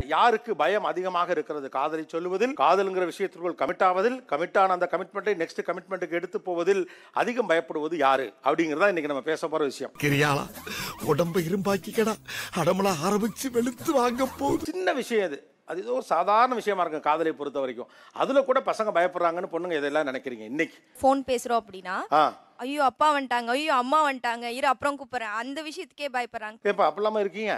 யாருக்கு பயம் அதிகமாக இருக்கிறது? காதலை சொல்லுவதில், காதல்ங்கிற விஷயத்திற்குள் கமிட் ஆவதில், கமிட்டான அந்த கமிட்மெண்ட்டை நெக்ஸ்ட் கமிட்மெண்ட்டுக்கு எடுத்து போவதில் அதிகம் பயப்படுவது யாரு அப்படிங்கறத இன்னைக்கு நம்ம பேச போற விஷயம். கிரியாளா உடம்பு இரும்பாக்கிக்கடா, அடமலா ஆரம்பிச்சு வெளுத்து வாங்க போகுது. சின்ன விஷயம் அது. அது ஏதோ சாதாரண விஷயமா இருக்கும் காதலை பொறுத்த வரைக்கும். அதுல கூட பசங்க பயப்படுறாங்கன்னு பொண்ணுங்க இதெல்லாம் நினைக்கிறீங்க இன்னைக்கு? ஃபோன் பேசுறோம் அப்படின்னா, ஐயோ அப்பா வந்துட்டாங்க, ஐயோ அம்மா வந்துட்டாங்க, இரு அப்புறம் கூப்பிடுறேன், அந்த விஷயத்துக்கே பயப்படுறாங்க. ஏப்பா அப்பலாமா இருக்கீங்க?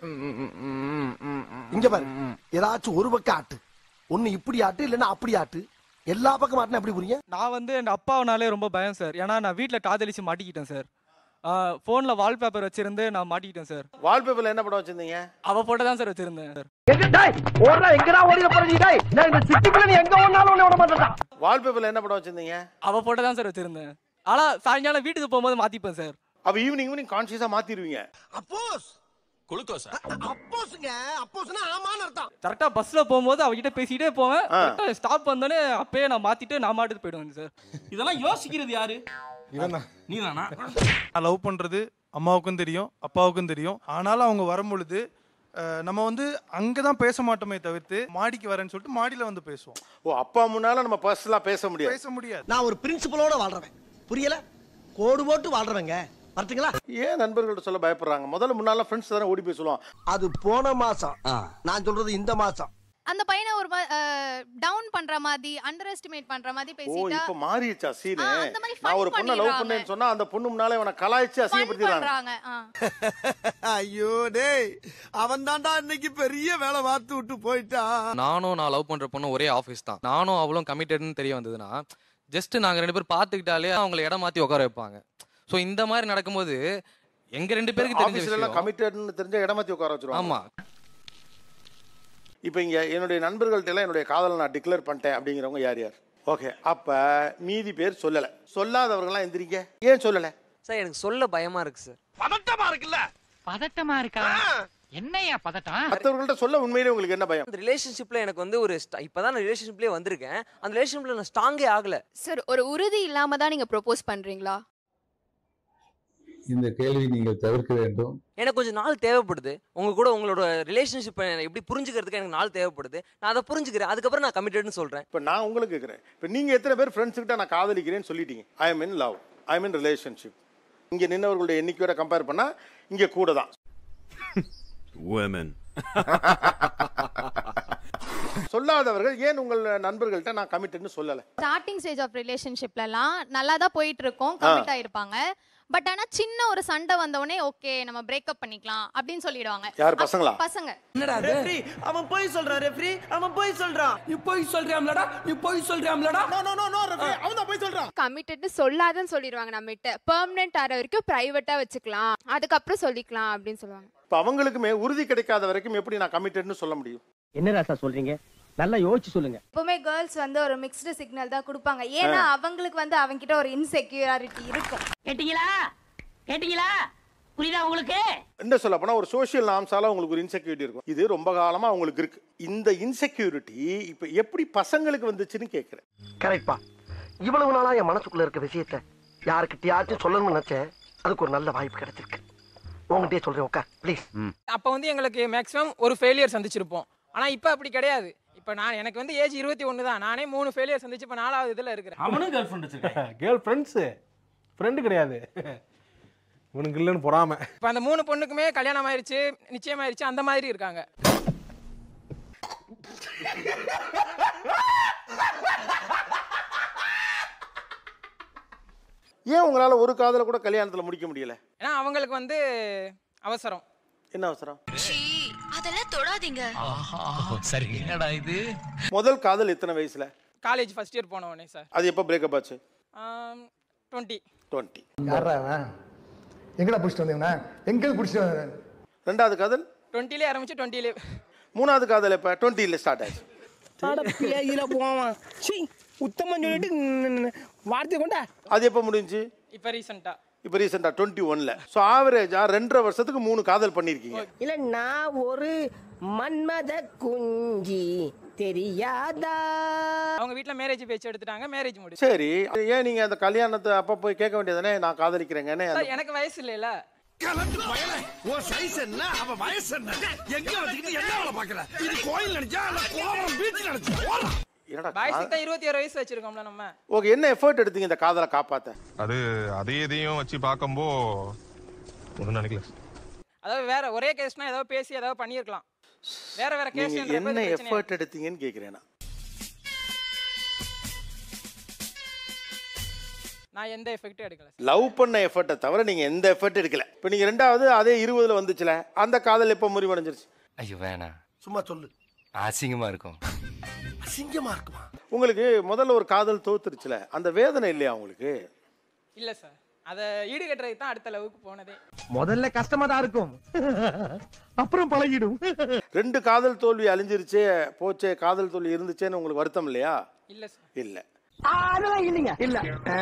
இங்க பாரு, ஏதாச்சும் ஒரு பக்கம் ஆட்டு, ஒண்ணு இப்படி ஆட்டு இல்லன்னா அப்படி ஆட்டு, எல்லா பக்கம் ஆட்டுனா எப்படி புரியுங்க? நான் வந்து என் அப்பாவனாலே ரொம்ப பயம் சார். ஏன்னா நான் வீட்டுல காதலிச்சு மாட்டிக்கிட்டேன் சார். போன்ல வால்பேப்பர் வச்சிருந்து நான் மாட்டிக்கிட்டேன் சார். வால்பேப்பர்ல என்ன படம் வச்சிருந்தீங்க? அவ போட்டோ தான் சார் வச்சிருந்தேன் சார். வால்பேப்பர்ல என்ன படம் வச்சிருந்தீங்க? அவ போட்டோ தான் சார் வச்சிருந்தேன். ஆனா சாயங்காலம் வீட்டுக்கு போகும்போது மாத்திப்பேன் சார். அப்ப ஈவினிங் கான்ஷியஸா மாத்திடுவீங்க. அப்போஸ் குளுக்கோஸ் அப்போஸ்ங்க, அப்போஸ்னா ஆமான்னு அர்த்தம். கரெக்டா பஸ்ல போகும்போது அவகிட்ட பேசிட்டே போவேன். கரெக்டா ஸ்டாப் வந்தோடனே அப்பயே நான் மாத்திட்டு நான் மாட்டிட்டு போயிடுவேன் சார். இதெல்லாம் யோசிக்கிறது யாரு? நீதானா? நான் லவ் பண்றது அம்மாவுக்கும் தெரியும், அப்பாவுக்கும் தெரியும். ஆனாலும் அவங்க வரும்பொழுது நம்ம வந்து அங்கதான் பேச மாட்டோமே தவிர்த்து மாடிக்கு வரேன்னு சொல்லிட்டு மாடியில வந்து பேசுவோம். ஓ, அப்பா முன்னால நம்ம பர்சனலா பேச முடியாது. நான் ஒரு பிரின்சிபலோட வாழ்றவன், புரியல? கோடு போட்டு வாழ்றவங்க. பார்த்தீங்களா? ஏன் நண்பர்கள்ட்ட சொல்ல பயப்படுறாங்க? முதல்ல முன்னால ஃப்ரெண்ட்ஸ் தானே ஓடி போய் சொல்லுவான். அது போன மாசம், நான் சொல்றது இந்த மாசம். அந்த பையனை ஒரு டவுன் பண்ற மாதிரி, அண்டர் எஸ்டிமேட் பண்ற மாதிரி பேசிட்டா. இப்போ மாறிடுச்சா சீன்? நான் ஒரு பொண்ணை லவ் பண்ணேன்னு சொன்னா அந்த பொண்ணு முன்னால இவனை கலாய்ச்சி அசிங்கப்படுத்திடுறாங்க. ஐயோ டேய், அவன் தான்டா இன்னைக்கு பெரிய வேலை பார்த்து விட்டு போயிட்டான். நான் லவ் பண்ற பொண்ணு ஒரே ஆபீஸ் தான். நானும் அவளும் கமிட்டட்னு தெரிய வந்ததுன்னா ஜஸ்ட் நாங்க ரெண்டு பேரும் பாத்துக்கிட்டாலே அவங்களை இடம் மாத்தி உட்கார வைப்பாங்க. சோ இந்த மாதிரி நடக்கும்போது எங்க ரெண்டு பேருக்கு தெரிஞ்ச விஷயம் கமிட்டட்னு தெரிஞ்ச இடம் மாத்தி உட்கார வச்சிருவாங்க. ஆமா. இப்போ இங்க என்னுடைய நண்பர்கள்ட்ட எல்லாம் என்னுடைய காதலை நான் டிக்ளேர் பண்ணிட்டேன் அப்படிங்கிறவங்க யார் யார்? ஓகே, அப்ப மீதி பேர் சொல்லல. சொல்லாதவர்கள்லாம் எந்திரிங்க. ஏன் சொல்லல? சார் எனக்கு சொல்ல பயமா இருக்கு சார். பதட்டமா இருக்குல்ல? பதட்டமா இருக்கா? என்னையா பதட்டம்? மற்றவர்கள்ட்ட சொல்ல உண்மையிலே உங்களுக்கு என்ன பயம்? அந்த ரிலேஷன்ஷிப்ல எனக்கு வந்து ஒரு இப்பதான் நான் ரிலேஷன்ஷிப்லயே வந்திருக்கேன். அந்த ரிலேஷன்ஷிப்ல நான் ஸ்ட்ராங்கே ஆகல சார். ஒரு உறுதி இல்லாம தான் நீங்க ப்ரோபோஸ் பண்றீங்களா? இந்த கேள்வி நீங்கள் தவிர்க்க வேண்டும். எனக்கு கொஞ்சம் நாள் தேவைப்படுது. உங்க கூட உங்களோட ரிலேஷன்ஷிப்பை எப்படி புரிஞ்சுக்கிறதுக்கு எனக்கு நாள் தேவைப்படுது. நான் அதை புரிஞ்சுக்கிறேன், அதுக்கப்புறம் நான் கமிட்டட்னு சொல்றேன். இப்போ நான் உங்களுக்கு கேட்குறேன், இப்போ நீங்க எத்தனை பேர் ஃப்ரெண்ட்ஸ் கிட்ட நான் காதலிக்கிறேன்னு சொல்லிட்டீங்க? I am in love, I am in relationship. இங்க நின்னவர்களுடைய எண்ணிக்கையோட கம்பேர் பண்ணா இங்க கூட தான். சொல்லாதவர்கள் ஏன் உங்கள் நண்பர்கள்ட்ட நான் கமிட்டட்னு சொல்லல? ஸ்டார்டிங் ஸ்டேஜ் ஆஃப் ரிலேஷன்ஷிப்லலாம் நல்லா தான் போயிட்டு இருக்கோம், கமிட் ஆயிருப்பாங்க. பட் ஆனா சின்ன ஒரு சண்டை வந்த உடனே ஓகே நம்ம பிரேக்கப் பண்ணிக்கலாம் அப்படின்னு சொல்லிடுவாங்க. யார்? பசங்களா? பசங்க. என்னடா ரெஃப்ரி அவன் போய் சொல்றான். ரெஃப்ரி அவன் போய் சொல்றான். நீ போய் சொல்றியாம்லடா, நீ போய் சொல்றியாம்லடா. No no no no referee அவன் தான் போய் சொல்றான். கமிட்டட்னு சொல்லாதன்னு சொல்லிடுவாங்க. நம்மகிட்ட பெர்மனன்ட் ஆற வரைக்கும் பிரைவேட்டா வச்சுக்கலாம், அதுக்கப்புறம் சொல்லிக்கலாம் அப்படின்னு சொல்லுவாங்க. இப்போ அவங்களுக்குமே உறுதி கிடைக்காத வரைக்கும் எப்படி நான் கமிட்டட்னு சொல்ல முடியும்? என்ன ராசா சொல்றீங்க? நல்லா யோசிச்சு சொல்லுங்க. எப்பவுமே கேர்ள்ஸ் வந்து ஒரு மிக்ஸ்டு சிக்னல் தான் கொடுப்பாங்க. ஏன்னா அவங்களுக்கு வந்து அவங்க கிட்ட ஒரு இன்செக்யூரிட்டி இருக்கும். கேட்டீங்களா? கேட்டீங்களா? புரியுதா உங்களுக்கு? என்ன சொல்ல போனா ஒரு சோஷியல் நார்ம்ஸால உங்களுக்கு ஒரு இன்செக்யூரிட்டி இருக்கும். இது ரொம்ப காலமா உங்களுக்கு இருக்கு. இந்த இன்செக்யூரிட்டி இப்ப எப்படி பசங்களுக்கு வந்துச்சுன்னு கேக்குறேன். கரெக்ட்பா. இவ்வளவு நாளா என் மனசுக்குள்ள இருக்க விஷயத்தை யாருக்கிட்டயாச்சும் சொல்லணும்னு நினைச்சேன். அதுக்கு ஒரு நல்ல வாய்ப்பு கிடைச்சிருக்கு. உங்ககிட்டயே சொல்றேன், உட்கார் ப்ளீஸ். அப்ப வந்து எங்களுக்கு மேக்ஸிமம் ஒரு ஃபெயிலியர் சந்திச்சிருப்போம். ஆனா இப்ப அப்படி கிடையாது. இப்ப நான் எனக்கு வந்து ஏஜ் 21 தான். நானே 3 ஃபெயிலியர் சந்திச்சு இப்ப 4வது இதுல இருக்கிறேன். அவனும் கேர்ள் ஃப்ரெண்ட் வச்சிருக்கான். கேர்ள் ஃப்ரெண்ட்ஸ் ஃப்ரெண்டு கிடையாது, உனக்கு இல்லைன்னு பொறாம. இப்ப அந்த 3 பொண்ணுக்குமே கல்யாணம் ஆயிருச்சு, நிச்சயமாயிருச்சு, அந்த மாதிரி இருக்காங்க. ஏன் உங்களால ஒரு காதல கூட கல்யாணத்துல முடிக்க முடியல? ஏன்னா அவங்களுக்கு வந்து அவசரம். என்ன அவசரம்? அதெல்லாம் தொடாதீங்க. சரி என்னடா இது? முதல் காதல் எத்தனை வயசுல? காலேஜ் ஃபர்ஸ்ட் இயர் போன உடனே சார். அது எப்ப பிரேக்கப் ஆச்சு? 20. யாரா எங்கடா புடிச்சிட்டு வந்தீங்கனா? எங்க புடிச்சிட்டு வந்தீங்க? ரெண்டாவது காதல் 20ல ஆரம்பிச்சு 20ல. மூணாவது காதல் எப்ப? 20ல ஸ்டார்ட் ஆச்சு. அட பிளேயில போவான். சீ உத்தமன் சொல்லிட்டு வார்த்தை கொண்டா. அது எப்ப முடிஞ்சு? இப்ப ரீசன்ட்டா. இப்ப ரீசன்ட்டா 21ல. சோ ஆவரேஜா 2.5 வருஷத்துக்கு 3 காதல் பண்ணிருக்கீங்க. இல்ல நான் ஒரு மன்மத குஞ்சி தெரியாதா? அவங்க வீட்ல மேரேஜ் பேச்சு எடுத்துட்டாங்க, மேரேஜ் முடிஞ்சு. சரி, ஏன் நீங்க அந்த கல்யாணத்தை அப்ப போய் கேட்க வேண்டியதானே நான் காதலிக்கிறேங்கன்னு? எனக்கு வயசு இல்லைல. கலந்து பயல ஓ சைஸ் என்ன அவ வயசு என்ன எங்க வந்துக்கிட்டு என்ன வேலை பார்க்கற இது கோயில் நினைச்சா இல்ல கோவம் பீச் நினைச்சா போலாம் பாய்ஸ்க்கு தான் 26 வயசு வச்சிருக்கோம்ல நம்ம. ஓகே, என்ன எஃபர்ட் எடுத்தீங்க இந்த காதலை காப்பாத்த? அது அதையும் வச்சு பார்க்கும்போ ஒன்றும் நினைக்கல. அதாவது வேற ஒரே கேஸ்னா ஏதாவது பேசி ஏதாவது பண்ணியிருக்கலாம். வேற வேற கேஸ் என்ன எஃபர்ட் எடுத்தீங்கன்னு கேக்குறேன் நான் எந்த எஃபெக்ட் எடுக்கல. லவ் பண்ண எஃபர்ட்டை தவிர நீங்க எந்த எஃபர்ட் எடுக்கல. இப்போ நீங்க ரெண்டாவது அதே 20ல வந்துச்சுல, அந்த காதல் எப்போ முறிவடைஞ்சிருச்சு? ஐயோ வேணாம், சும்மா சொல்லு. அசிங்கமா இருக்கும். அசிங்கமா இருக்குமா? உங்களுக்கு முதல்ல ஒரு காதல் தோத்துருச்சுல, அந்த வேதனை இல்லையா உங்களுக்கு? இல்ல சார், அதை ஈடுகட்டுறதுக்கு தான் அடுத்த லவுக்கு போனதே. முதல்ல கஷ்டமா தான் இருக்கும், அப்புறம் பழகிடும். 2 காதல் தோல்வி அழிஞ்சிருச்சே போச்சே, காதல் தோல்வி இருந்துச்சேன்னு உங்களுக்கு வருத்தம் இல்லையா? இல்ல சார். இல்ல அதெல்லாம் இல்லைங்க. இல்ல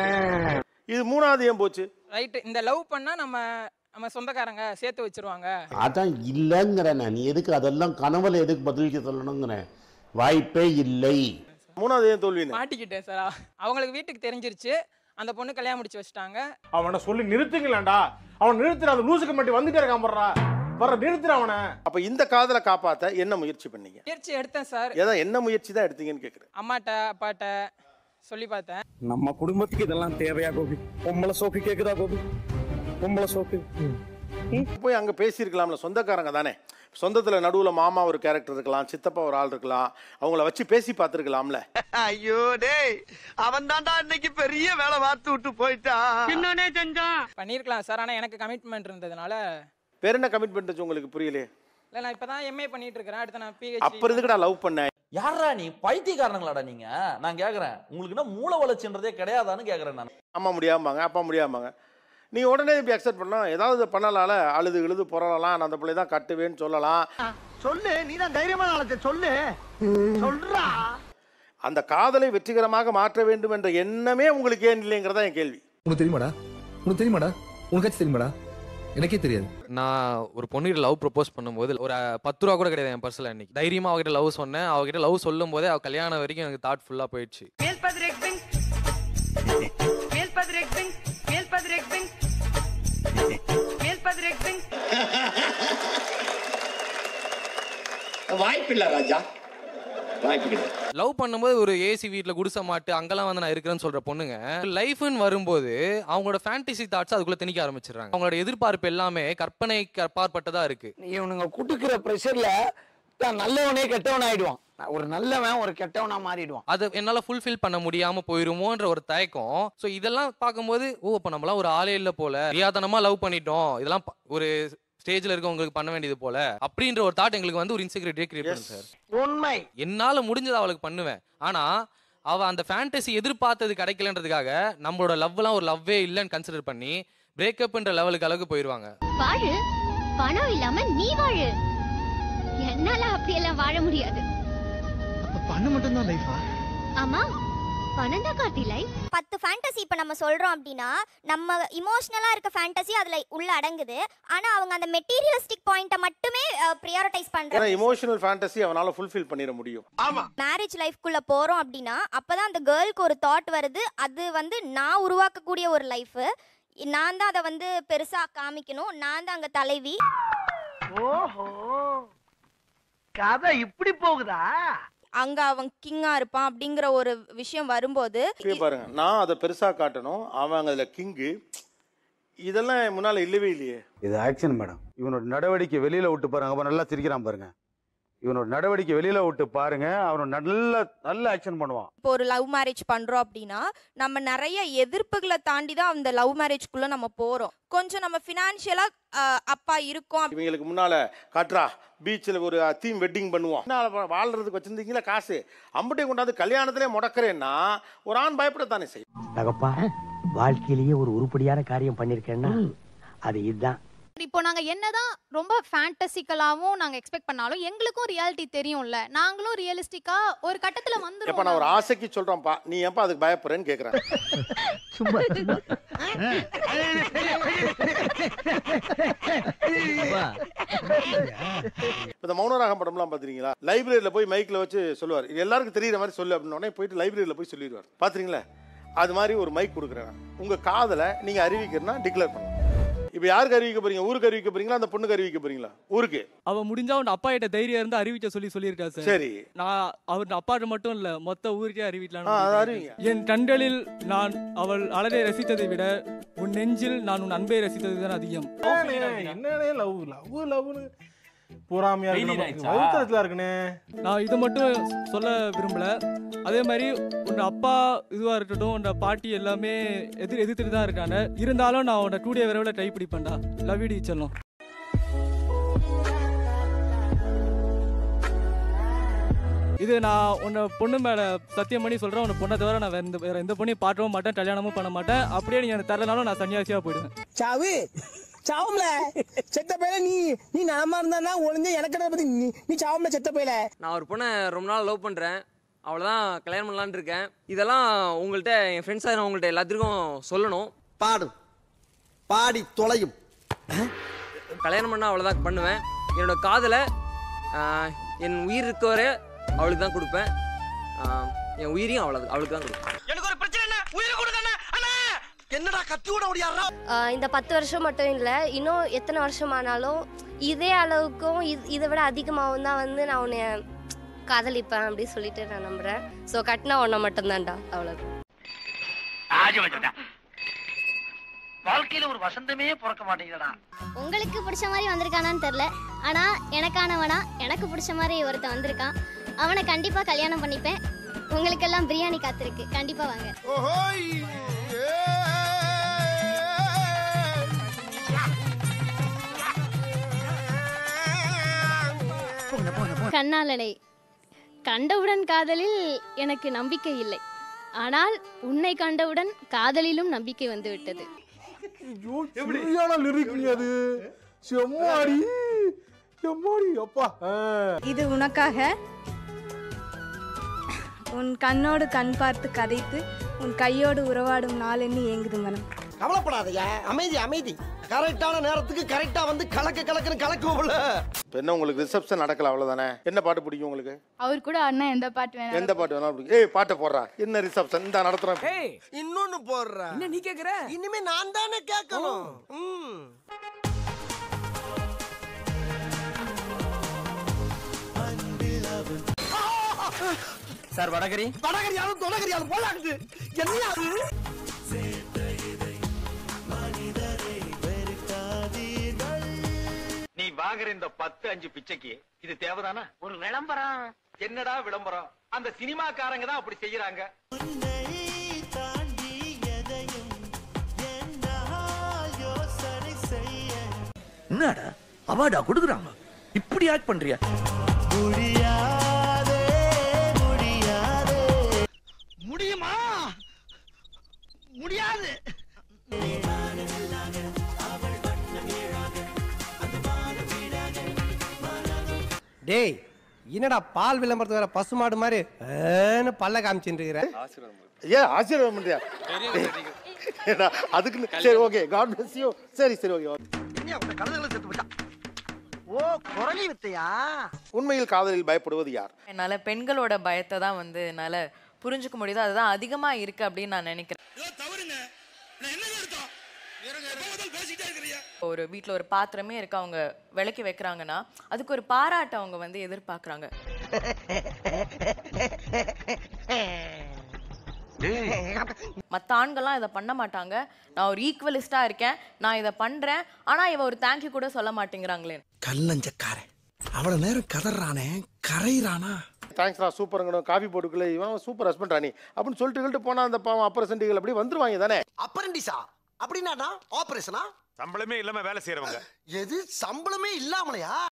இது 3வது ஏன் போச்சு? ரைட், இந்த லவ் பண்ணா நம்ம சொந்தக்காரங்க சேர்த்து வச்சிருவாங்க. அதான் இல்லைங்கிறேன். நீ எதுக்கு அதெல்லாம் கனவுல எதுக்கு பதிலுக்கு சொல்லணுங்கிறேன். வாய்ப்பே இல்லை. 3வது ஏன் தோல்வி? மாட்டிக்கிட்டேன் சார். அவங்களுக்கு வீட்டுக்கு தெரிஞ்சிருச்சு, அந்த பொண்ணு கல்யாணம் முடிச்சு வச்சிட்டாங்க. அவனை சொல்லி நிறுத்துங்களேன்டா, அவன் நிறுத்துற, அந்த லூசுக்கு மட்டும் வந்துட்டே இருக்கான் போடுறா, வர நிறுத்துற அவனை. அப்ப இந்த காதலை காப்பாத்த என்ன முயற்சி பண்ணீங்க? முயற்சி எடுத்தேன் சார். ஏதா என்ன முயற்சி தான் எடுத்தீங்கன்னு கேக்குறேன். அம்மாட்ட அப்பாட்ட சொல்லி பார்த்தேன். நம்ம குடும்பத்துக்கு இதெல்லாம் தேவையா கோபி? பொம்பளை சோக்கு கேக்குதா கோபி? பொம்பளை சோக்கு போய் அங்க பேசியிருக்கலாம்ல, சொந்தக்காரங்க தானே. சொந்தத்துல நடுவுல மாமா ஒரு கேரக்டர் இருக்கலாம், சித்தப்பா ஒரு ஆள் இருக்கலாம், அவங்கள வச்சு பேசி பார்த்துருக்கலாம்ல. ஐயோ டேய், அவன் தான்டா இன்னைக்கு பெரிய வேலை பார்த்து விட்டு போயிட்டான். என்னனே செஞ்சான்? பண்ணிருக்கலாம் சார், ஆனா எனக்கு கமிட்மெண்ட் இருந்ததுனால. வேற என்ன கமிட்மெண்ட் உங்களுக்கு புரியலையே? இல்ல, நான் இப்பதான் எம்ஏ பண்ணிட்டு இருக்கேன், அடுத்து நான் பிஹெச்டி. அப்புறம் எதுக்குடா லவ் பண்ண? யாரா நீ, பைத்தியக்காரங்களாடா நீங்க? நான் கேக்குறேன், உங்களுக்கு என்ன மூளை வளர்ச்சின்றதே கிடையாதான்னு கேக்குறேன் நான். அம்மா முடியாமாங்க, அப்பா முடியாமாங்க, நீ உடனே இப்படி அக்செப்ட் பண்ணலாம். ஏதாவது பண்ணலாம்ல, அழுது புறலாம், நான் அந்த பிள்ளை தான் கட்டுவேன்னு சொல்லலாம். சொல்லு, நீ தான் தைரியமான ஆளு, சொல்லு சொல்றா. அந்த காதலை வெற்றிகரமாக மாற்ற வேண்டும் என்ற எண்ணமே உங்களுக்கு ஏன் இல்லைங்கிறதா என் கேள்வி. உனக்கு தெரியுமாடா? உனக்கு தெரியுமாடா? உனக்காச்சும் தெரியுமாடா? எனக்கே தெரியாது. நான் ஒரு பொண்ணுகிட்ட லவ் ப்ரப்போஸ் பண்ணும்போது ஒரு 10 ரூபா கூட கிடையாது என் பர்ஸ்ல. அன்னைக்கு தைரியமா அவகிட்ட லவ் சொன்னேன். அவகிட்ட லவ் சொல்லும் போதே அவ கல்யாணம் வரைக்கும் எனக்கு தாட் ஃபுல்லா போயிடுச்சு. வாய்ப்பில்லை ராஜா, வாய்ப்பு. லவ் பண்ணும்போது ஒரு ஏசி வீட்டில் குடிச மாட்டு அங்கெல்லாம் வந்து நான் இருக்கிறேன்னு சொல்ற பொண்ணுங்க, லைஃப்னு வரும்போது அவங்களோட ஃபேண்டசி தாட்ஸ் அதுக்குள்ள திணிக்க ஆரம்பிச்சிடுறாங்க. அவங்களோட எதிர்பார்ப்பு எல்லாமே கற்பனைக்கு அப்பாற்பட்டதா இருக்கு. இவனுங்க குடுக்குற பிரஷர்ல நல்லவனே கெட்டவன் ஆயிடுவான். ஒரு நல்லவன் ஒரு கெட்டவனா மாறிடுவான். அது என்னால ஃபுல்ஃபில் பண்ண முடியாம போயிருமோன்ற ஒரு தயக்கம். ஸோ இதெல்லாம் பார்க்கும்போது அப்ப நம்மளாம் ஒரு ஆளே இல்லை போல, ரியாதனமா லவ் பண்ணிட்டோம், இதெல்லாம் ஒரு ஸ்டேஜ்ல இருக்க உங்களுக்கு பண்ண வேண்டியது போல அப்படின்ற ஒரு தாட் எங்களுக்கு வந்து ஒரு இன்செக்யூரிட்டியை கிரியேட் பண்ணும் சார். உண்மை. என்னால முடிஞ்சதை அவளுக்கு பண்ணுவேன், ஆனா அவ அந்த ஃபேண்டசி எதிர்பார்த்தது கிடைக்கலன்றதுக்காக நம்மளோட லவ்லாம் ஒரு லவ்வே இல்லைன்னு கன்சிடர் பண்ணி பிரேக்கப்ன்ற லெவலுக்கு அளவுக்கு போயிருவாங்க. வாழு, பணம் இல்லாம நீ வாழு, என்னால அப்படி எல்லாம் வாழ முடியாது. பணம் மட்டும் தான் லைஃபா? ஆமா, பணம் தான் கார்த்தி லைஃப். 10 ஃபேண்டசி இப்ப நம்ம சொல்றோம் அப்படின்னா நம்ம இமோஷனலா இருக்க ஃபேண்டசி அதுல உள்ள அடங்குது. ஆனா அவங்க அந்த மெட்டீரியலிஸ்டிக் பாயிண்ட மட்டுமே பிரையாரிட்டைஸ் பண்றாங்க. எமோஷனல் ஃபேண்டசி அவனால ஃபுல்ஃபில் பண்ணிர முடியும். ஆமா, மேரேஜ் லைஃப்க்குள்ள போறோம் அப்படின்னா அப்பதான் அந்த கேர்ளுக்கு ஒரு தாட் வருது, அது வந்து நான் உருவாக்கக்கூடிய ஒரு லைஃப், நான் தான் அதை வந்து பெருசா காமிக்கணும், நான் தான் அங்க தலைவி. ஓஹோ, கதை இப்படி போகுதா? அங்க அவன் கிங்கா இருப்பான் அப்படிங்கிற ஒரு விஷயம் வரும்போது பாருங்க, நான் அதை பெருசா காட்டணும், அவன் அதுல கிங்கு, இதெல்லாம் முன்னால இல்லவே இல்லையே. இது ஆக்ஷன் மேடம். இவனோட நடவடிக்கை வெளியில விட்டு பாருங்க, அவன் நல்லா சிரிக்கிறான் பாருங்க. இவனோட நடவடிக்கை வெளியில விட்டு பாருங்க, அவன் நல்ல ஆக்ஷன் பண்ணுவான். இப்போ ஒரு லவ் மேரேஜ் பண்றோம் அப்படின்னா நம்ம நிறைய எதிர்ப்புகளை தாண்டி தான் அந்த லவ் மேரேஜ்க்குள்ள நம்ம போறோம். கொஞ்சம் நம்ம ஃபினான்ஷியலா அப்பா இருக்கோம். இவங்களுக்கு முன்னால காட்டுறா பீச்சில் ஒரு தீம் வெட்டிங் பண்ணுவோம், வாழ்றதுக்கு வச்சிருந்தீங்களா காசு, அம்பட்டையும் கொண்டாந்து கல்யாணத்திலே முடக்கிறேன்னா ஒரு ஆண் பயப்படத்தானே செய்யும். தகப்பா, வாழ்க்கையிலேயே ஒரு உருப்படியான காரியம் பண்ணிருக்கேன்னா அது இதுதான். இப்போ நாங்க என்னதான் ரொம்ப ஃபேண்டசிக்கலாவும் நாங்க எக்ஸ்பெக்ட் பண்ணாலும் எங்களுக்கும் ரியாலிட்டி தெரியும்ல, நாங்களும் ரியலிஸ்டிக்கா ஒரு கட்டத்துல வந்துரும். இப்ப நான் ஒரு ஆசைக்கு சொல்றேன்ப்பா, நீ ஏன்பா அதுக்கு பயப்படுறேன்னு கேக்குறேன். இந்த மௌனராகம் படம்லாம் பாத்துறீங்களா? லைப்ரரியில போய் மைக்ல வச்சு சொல்லுவார், இது எல்லாருக்கும் தெரியுற மாதிரி சொல்லு அப்படின்னு போயிட்டு லைப்ரரியில போய் சொல்லிடுவார். பாத்துறீங்களா? அது மாதிரி ஒரு மைக் கொடுக்குறேன், உங்க காதலை நீங்க அறிவிக்கிறனா டிக்ளேர் பண்ணலாம். இப்போ யாருக்கு அறிவிக்க போறீங்க? ஊருக்கு அறிவிக்க போறீங்களா, அந்த பொண்ணுக்கு அறிவிக்க போறீங்களா? ஊருக்கு. அவ முடிஞ்சா உன் அப்பா கிட்ட தைரியம் இருந்து அறிவிக்க சொல்லியிருக்கா சார். சரி. நான் அவர் அப்பாட்ட மட்டும் இல்ல மொத்த ஊருக்கே அறிவிக்கலாம். அறிவிங்க. என் கண்களில் நான் அவள் அழகை ரசித்ததை விட உன் நெஞ்சில் நான் உன் அன்பை ரசித்தது தான் அதிகம். என்னன்னே லவ்னு பொறாமையா இருக்குனே. நான் இதை மட்டும் சொல்ல விரும்பல. அதே மாதிரி உன் அப்பா இதுவா இருக்கட்டும், உன் பாட்டி எல்லாமே எதிர்த்துட்டு தான் இருக்காங்க. இருந்தாலும் நான் உன்னை கூடிய விரைவில் ட்ரை பிடிப்பேன்டா. லவ் யூ டி செல்லம். இது நான் உன்னை பொண்ணு மேல சத்தியம் பண்ணி சொல்றேன். உன்னை பொண்ணை தவிர நான் வேற எந்த பொண்ணையும் பார்க்கவும் மாட்டேன், கல்யாணமும் பண்ண மாட்டேன். அப்படியே நீ எனக்கு தரலனாலும் நான் சன்னியாசியா போயிடுவேன். சாவு சாவும்ல செத்த பையல. நீ நாம இருந்தா ஒளிஞ்ச எனக்கு பத்தி நீ சாவும்ல செத்த பையல. நான் ஒரு பொண்ணை ரொம்ப நாள் லவ் பண்றேன். அவ்வளோதான் கல்யாணம் பண்ணலான்னு இருக்கேன். இதெல்லாம் உங்கள்கிட்ட என் ஃப்ரெண்ட்ஸாக நான் உங்கள்கிட்ட எல்லாத்துக்கும் சொல்லணும். பாடி தொலையும். கல்யாணம் பண்ணால் அவ்வளோதான் பண்ணுவேன். என்னோட காதலை என் உயிர் இருக்க வரை அவளுக்கு தான் கொடுப்பேன். என் உயிரையும் அவளுக்கு தான் கொடுப்பேன். எனக்கு ஒரு பிரச்சனை என்ன? உயிரை கொடுங்க அண்ணா. என்னடா கத்தியோட ஓடியாரா? இந்த 10 வருஷம் மட்டும் இல்லை, இன்னும் எத்தனை வருஷம் ஆனாலும் இதே அளவுக்கும் இதை விட அதிகமாகவும் தான் வந்து நான் உன்னை காதலிப்பேன் அப்படி சொல்லிட்டு நான் நம்புறேன். ஸோ கட்டினா ஒன்றை மட்டும்தான்டா, அவ்வளவு. வாழ்க்கையில ஒரு வசந்தமே பிறக்க மாட்டேங்குதுடா. உங்களுக்கு பிடிச்ச மாதிரி வந்திருக்கானான்னு தெரியல, ஆனா எனக்கானவனா எனக்கு பிடிச்ச மாதிரி ஒருத்தன் வந்திருக்கான். அவனை கண்டிப்பா கல்யாணம் பண்ணிப்பேன். உங்களுக்கெல்லாம் பிரியாணி காத்திருக்கு, கண்டிப்பா வாங்க. கண்ணாலனை கண்டவுடன் காதலில் எனக்கு நம்பிக்கை இல்லை, ஆனால் உன்னை கண்டவுடன் காதலிலும் நம்பிக்கை வந்து விட்டது. இது உனக்காக. உன் கண்ணோடு கண் பார்த்து கதைத்து உன் கையோடு உறவாடும் நாள் என்ன ஏங்குது மனம். கவலைப்படாதயா, அமைதி அமைதி. கரெக்டான நேரத்துக்கு கரெக்டா வந்து கலக்குன்னு கலக்குவோம்ல. என்ன உங்களுக்கு ரிசப்ஷன் நடக்கல அவ்வளவுதானே? என்ன பாட்டு பிடிக்கும் உங்களுக்கு? அவர் கூட அண்ணா எந்த பாட்டு வேணாலும். எந்த பாட்டு வேணாலும் பிடிக்கும். ஏய் பாட்டை போடுறா. என்ன ரிசப்ஷன் இந்த நடத்துறேன். இன்னொன்னு போடுறா. என்ன நீ கேக்குற? இனிமே நான் தானே கேட்கணும். சார் வடகரியாலும் தொலைகரியாலும் போலாகுது. என்ன நீ வாங்குற இந்த 10-5 பிச்சைக்கு இது தேவைதானா? ஒரு விளம்பரம். என்னடா விளம்பரம்? அந்த சினிமாக்காரங்க தான் அப்படி செய்யறாங்க. என்னடா அவார்டா கொடுக்குறாங்க, இப்படி ஆக்ட் பண்றியா? முடியுமா? முடியாது. டேய் என்னடா பால் விளம்பரத்து வேற பசுமாடு மாதிரி பல்ல காமிச்சுட்டு இருக்கிற? ஏன் ஆசீர்வாதம் பண்றியா? அதுக்கு சரி ஓகே, காட் பிளஸ் யூ. சரி ஓகே. ஓ குரலி வித்தையா? உண்மையில் காதலில் பயப்படுவது யார்? என்னால பெண்களோட பயத்தை தான் வந்து என்னால புரிஞ்சுக்க முடியுது. அதுதான் அதிகமா இருக்கு அப்படின்னு நான் நினைக்கிறேன். ஒரு வீட்டுல ஒரு பாத்திரமே இருக்கு, அவங்க விளக்கி வைக்கிறாங்கன்னா அதுக்கு ஒரு பாராட்டு அவங்க வந்து எதிர்பார்க்கறாங்க. மற்ற ஆண்கள்லாம் இதை பண்ண மாட்டாங்க. நான் ஒரு ஈக்குவலிஸ்டா இருக்கேன், நான் இதை பண்றேன், ஆனா இவ ஒரு தேங்க்யூ கூட சொல்ல மாட்டேங்கிறாங்களே. கல்லஞ்சக்காரன் அவ்வளவு நேரம் கதறானே, கரையிறானா? தேங்க்ஸ்டா சூப்பருங்கணும், காஃபி போட்டுக்குள்ள இவன் சூப்பர் ஹஸ்பண்ட் ராணி அப்படின்னு சொல்லிட்டு போனா அந்த பாவம் அப்ரசன்டிகள் அப்படி வந்துருவாங்க தானே. அப்ரண்டிஸா அப்படின்னா ஆபரேஷனா? சம்பளமே இல்லாம வேலை செய்யறவங்க. எது சம்பளமே இல்லாமலையா?